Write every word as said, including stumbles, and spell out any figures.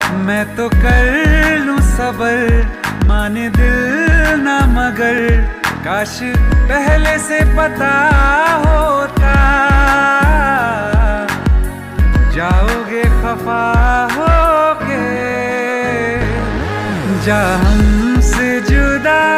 मैं तो कर लूं सबर, माने दिल ना मगर, काश पहले से पता होता। जाओगे खफा होके, जा हमसे जुदा